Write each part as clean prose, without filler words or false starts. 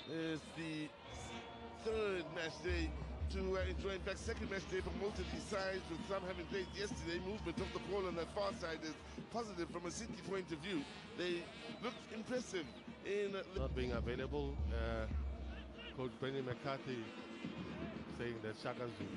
It's the third match day to enjoy. In fact, second match day for most of these sides, with some having played yesterday. Movement of the ball on that far side is positive from a City point of view. They looked impressive in not being available. Coach Brendan McCarthy saying that Shaka Zulu.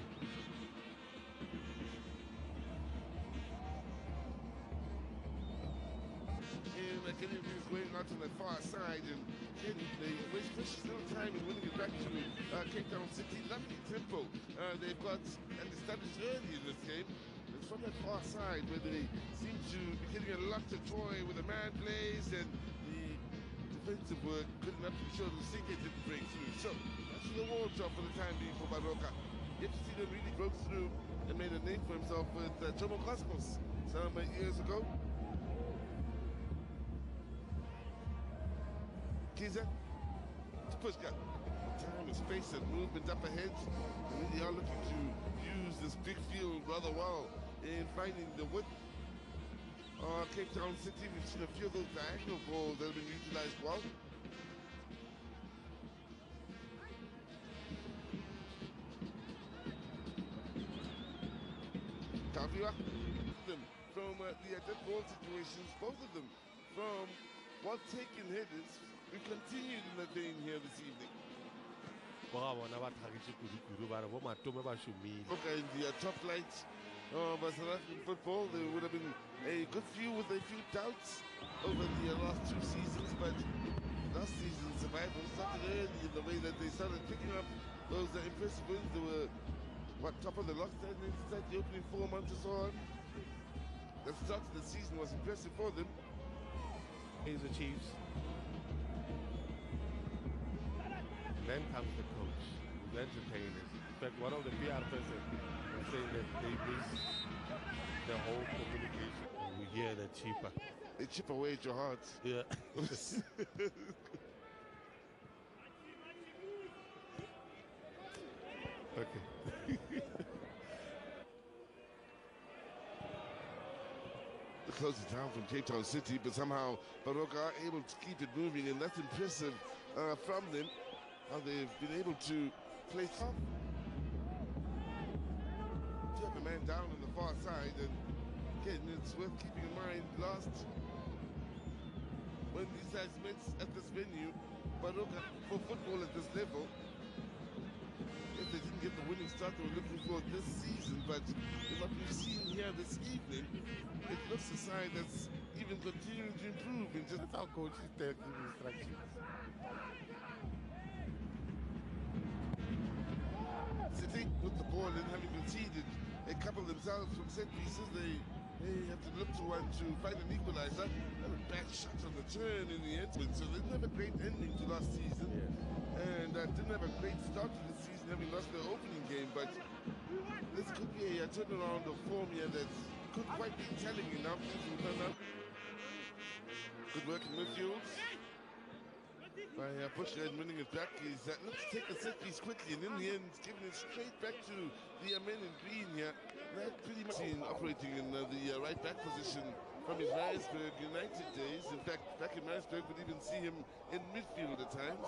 And Kenny is going out on the far side, and Kenny they waste precious little time in winning it back to Cape Town City. Lovely tempo they've got and established early in this game. It's from that far side where they seem to be getting a lot of joy with the man plays and the defensive work good enough to ensure the Sink didn't break through. So that's the award job for the time being for Baroka. Yet to see them really broke through and made a name for himself with Jomo Cosmos some years ago. Kiza, Pushka, time and space and movement up ahead. They really are looking to use this big field rather well in finding the width. Cape Town City, we've seen a few of those diagonal balls that have been utilized well. Kavira, them from the dead ball situations, both of them from well-taken headers. We continued in the vein here this evening. Okay, in the top light of South African football, there would have been a good few with a few doubts over the last two seasons, but last season's survival started early in the way that they started picking up those impressive wins. They were, top of the lot inside the opening 4 months or so on. The start of the season was impressive for them. Here's the Chiefs. Then comes the coach, who's entertaining. In fact, one of the PR person was saying that they miss the whole communication. And we hear the cheaper. They chip away at your heart. Yeah. Okay. Close it down from Cape Town City, but somehow Baroka are able to keep it moving, and that's impressive from them. How they've been able to play tough. To have a man down on the far side, and again, it's worth keeping in mind last when these guys met at this venue, Baroka for football at this level. If they didn't get the winning start they were looking for this season, but with what we've seen here this evening, it looks a side that's even continuing to improve. And just that's how coaches take instructions. City with the ball and having conceded a couple themselves from set pieces, they have to look to one to find an equalizer. And a bad shot on the turn in the end. So they didn't have a great ending to last season, and didn't have a great start to the season, having lost their opening game. But this could be a turnaround of form here that could quite be telling enough. Good work in midfield by Pushka in winning it back. Is let's take a set piece quickly, and in the end, giving it straight back to the men in green here. That pretty much seen operating in the right back position from his Maritzburg United days. In fact, back in Maritzburg, we'd even see him in midfield at times.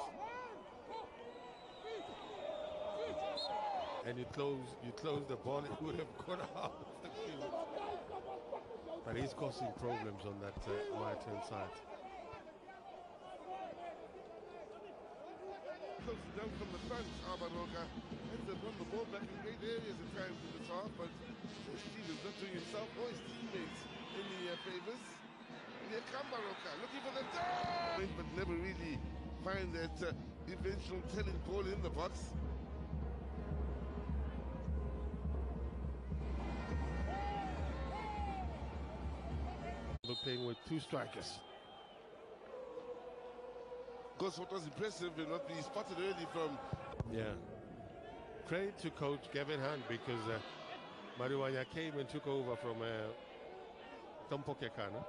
And you close the ball, it would have gone out of the field. But he's causing problems on that right-hand side. Close it down from the front, Baroka ends up on the ball back in great areas at times in this half, but Stevens not doing himself or his teammates any favors. And here comes Baroka looking for the goal, but never really find that eventual telling ball in the box. We're playing with two strikers. Of course, what was impressive and what we spotted early from... Yeah. Credit to Coach Gavin Hunt, because Mariwanya came and took over from Tompo Kekana.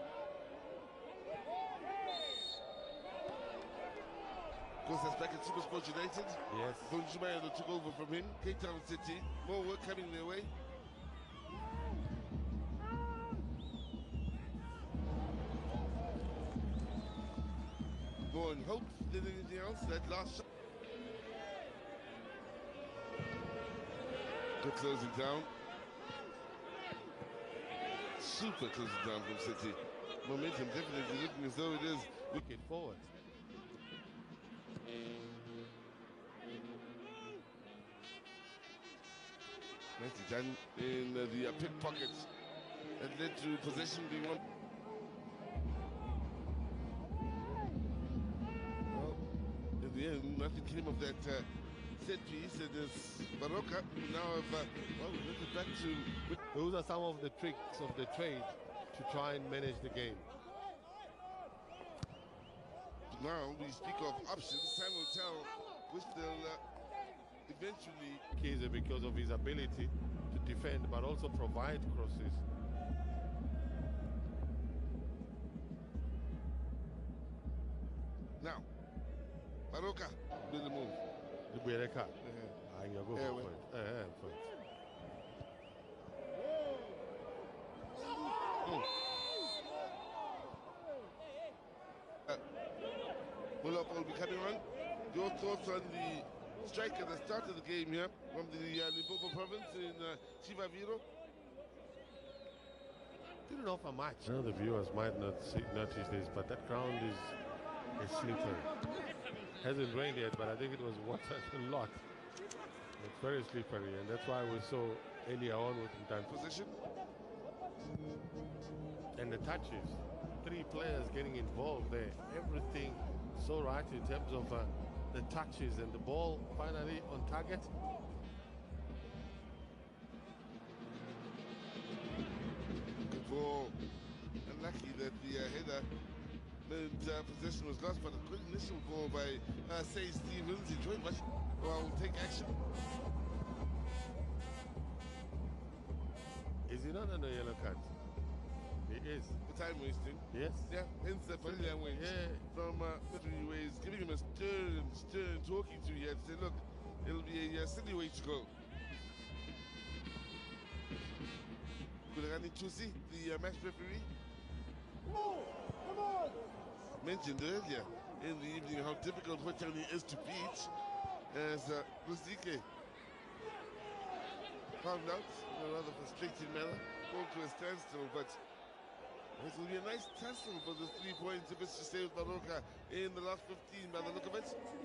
Of course, that's back at Supersport United. Yes. Bonjumaya took over from him. Cape Town City, more work coming their way. More in hope than anything else. else. That last shot. Good closing down. Super closing down from City. Momentum definitely looking as though it is. Wicket forward. Nicely done in the pickpockets that led to possession being won. Well, in the end, nothing came of that set piece, and it's Baroka who now have, well, we went back to... Those are some of the tricks of the trade to try and manage the game. Now we speak of options. Time will tell which they'll eventually... Kaiser, because of his ability to defend but also provide crosses. Now, Baroka did the move. The Bereka. You're going for point. Mulop will be coming on. Your thoughts on the strike at the start of the game here from the Limpopo province in Chivaviro? Didn't offer much. I know the viewers might not notice this, but that ground is slippery. Hasn't rained yet, but I think it was watered a lot. It's very slippery, and that's why we saw earlier on with time position. And the touches, 3 players getting involved there. Everything so right in terms of the touches and the ball finally on target. Good ball. Unlucky that the header meant possession was lost, but a good initial ball by Say Stevens. He joined much. Well, will take action. Is he not on a yellow card? He is. The time wasting. Yes. Yeah, hence the Padilla went from three ways, giving him a stern talking to you to say, look, it'll be a silly way to go. Kulagani Tusi, the match referee, mentioned earlier in the evening how difficult Wetani is to beat, as Lusike found out in a rather frustrating manner, going to a standstill, but this will be a nice tussle for the 3 points if it's to stay with Baroka in the last 15 by the look of it.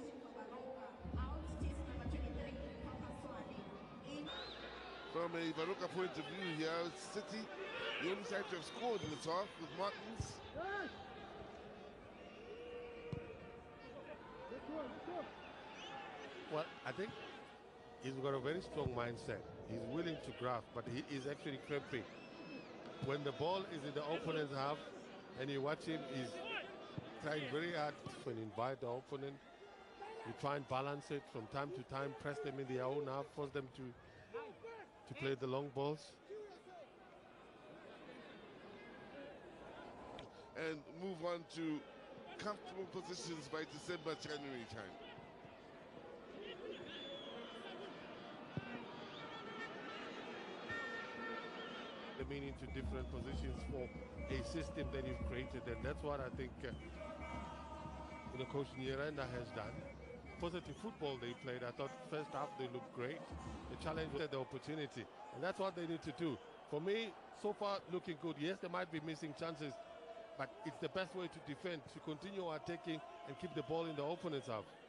From a Baroka point of view here, it's City, the only side to have scored in the top with Martins. Well, I think he's got a very strong mindset. He's willing to graft, but he is actually cramping. When the ball is in the opponent's half and you watch him, he's trying very hard to invite the opponent. You try and balance it from time to time, press them in their own half, force them to play the long balls. And move on to comfortable positions by December, January time. Meaning to different positions for a system that you've created, and that's what I think Coach Nyirenda has done. Positive football they played. I thought first half they looked great. The challenge was the opportunity, and that's what they need to do. For me, so far looking good. Yes, they might be missing chances, but it's the best way to defend, to continue attacking and keep the ball in the opponent's half.